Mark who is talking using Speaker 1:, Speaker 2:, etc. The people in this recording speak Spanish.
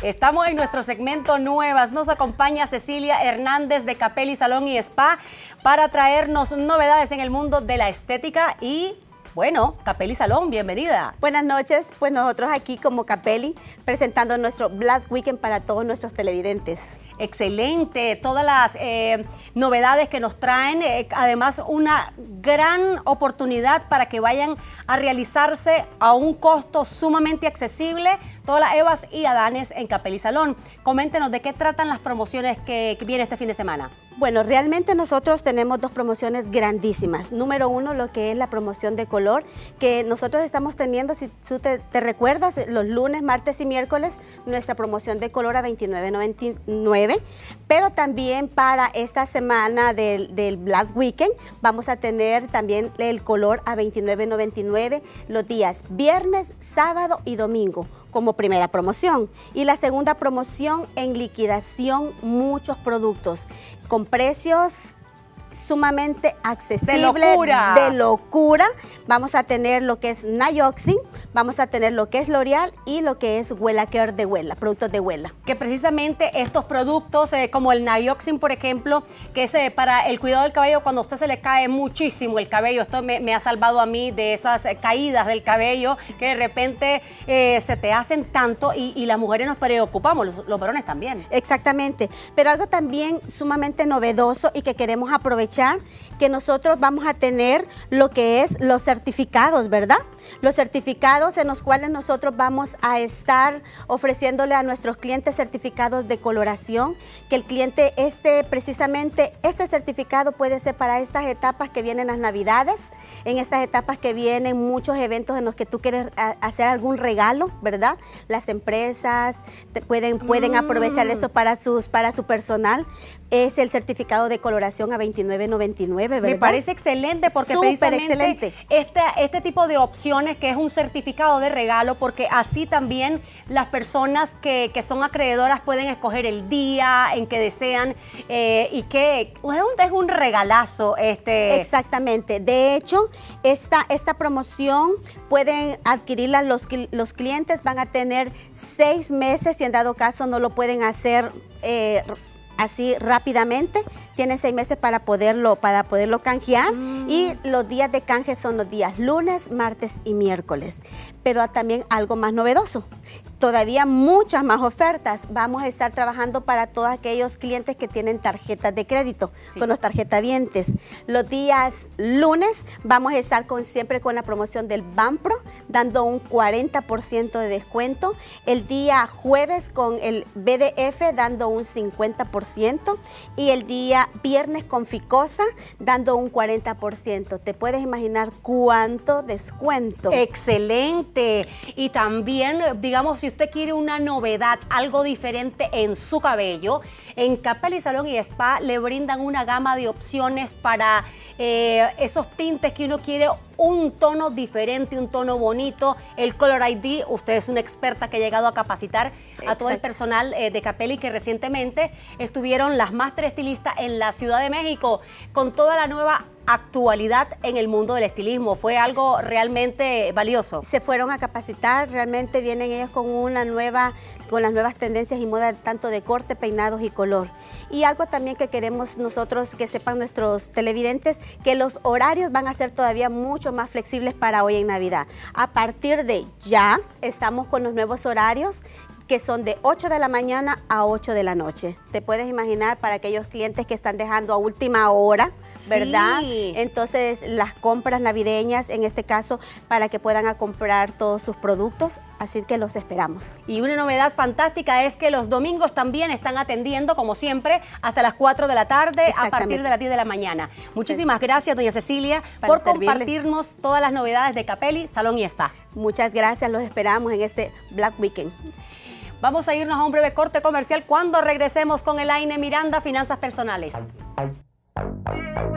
Speaker 1: Estamos en nuestro segmento Nuevas. Nos acompaña Cecilia Hernández de Capelli Salón y Spa para traernos novedades en el mundo de la estética y, bueno, Capelli Salón, bienvenida.
Speaker 2: Buenas noches, pues nosotros aquí como Capelli presentando nuestro Black Weekend para todos nuestros televidentes.
Speaker 1: Excelente, todas las novedades que nos traen, además una gran oportunidad para que vayan a realizarse a un costo sumamente accesible, todas las Evas y Adanes en Capelli Salón. Coméntenos de qué tratan las promociones que viene este fin de semana.
Speaker 2: Bueno, realmente nosotros tenemos dos promociones grandísimas. Número uno, lo que es la promoción de color, que nosotros estamos teniendo, si tú te recuerdas, los lunes, martes y miércoles, nuestra promoción de color a $29.99. Pero también para esta semana del Black Weekend vamos a tener también el color a $29.99 los días viernes, sábado y domingo como primera promoción. Y la segunda promoción en liquidación, muchos productos con precios sumamente accesibles, de locura. Vamos a tener lo que es Nioxin, vamos a tener lo que es L'Oreal y lo que es Wella Care de Wella, productos de Wella.
Speaker 1: Que precisamente estos productos, como el Nioxin, por ejemplo, que es para el cuidado del cabello, cuando a usted se le cae muchísimo el cabello, esto me ha salvado a mí de esas caídas del cabello que de repente se te hacen tanto y las mujeres nos preocupamos, los varones también.
Speaker 2: Exactamente, pero algo también sumamente novedoso y que queremos aprovechar, que nosotros vamos a tener lo que es los certificados, ¿verdad? Los certificados en los cuales nosotros vamos a estar ofreciéndole a nuestros clientes certificados de coloración, que el cliente precisamente este certificado puede ser para estas etapas que vienen las Navidades, en estas etapas que vienen muchos eventos en los que tú quieres hacer algún regalo, ¿verdad? Las empresas pueden aprovechar esto para su personal. Es el certificado de coloración a $29.99, ¿verdad?
Speaker 1: Me parece excelente porque
Speaker 2: súper
Speaker 1: precisamente este tipo de opciones que es un certificado de regalo, porque así también las personas que son acreedoras pueden escoger el día en que desean y que es un regalazo.
Speaker 2: Exactamente. De hecho, esta promoción pueden adquirirla los clientes, van a tener 6 meses, si en dado caso no lo pueden hacer así rápidamente, tienen 6 meses para poderlo canjear y los días de canje son los días lunes, martes y miércoles. Pero también algo más novedoso, todavía muchas más ofertas. Vamos a estar trabajando para todos aquellos clientes que tienen tarjetas de crédito, con los tarjetavientes. Los días lunes vamos a estar siempre con la promoción del Banpro, dando un 40% de descuento. El día jueves con el BDF dando un 50% y el día viernes con Ficosa dando un 40%. ¿Te puedes imaginar cuánto descuento?
Speaker 1: Excelente. Y también, digamos, si usted quiere una novedad, algo diferente en su cabello, en Capelli Salón y Spa le brindan una gama de opciones para esos tintes que uno quiere, un tono diferente, un tono bonito. El Color ID, usted es una experta que ha llegado a capacitar a todo el personal de Capelli, que recientemente estuvieron las Master Estilistas en la Ciudad de México con toda la nueva actualidad en el mundo del estilismo. Fue algo realmente valioso.
Speaker 2: Se fueron a capacitar, realmente vienen ellos con las nuevas tendencias y modas tanto de corte, peinados y color. Y algo también que queremos nosotros que sepan nuestros televidentes, que los horarios van a ser todavía mucho más flexibles para hoy en Navidad. A partir de ya estamos con los nuevos horarios, que son de 8 de la mañana a 8 de la noche. Te puedes imaginar para aquellos clientes que están dejando a última hora, ¿verdad?
Speaker 1: Sí.
Speaker 2: Entonces, las compras navideñas, en este caso, para que puedan comprar todos sus productos, así que los esperamos.
Speaker 1: Y una novedad fantástica es que los domingos también están atendiendo, como siempre, hasta las 4 de la tarde, a partir de las 10 de la mañana. Muchísimas gracias, doña Cecilia, por compartirnos todas las novedades de Capelli Salón y Spa.
Speaker 2: Muchas gracias, los esperamos en este Black Weekend.
Speaker 1: Vamos a irnos a un breve corte comercial cuando regresemos con Elaine Miranda, Finanzas Personales.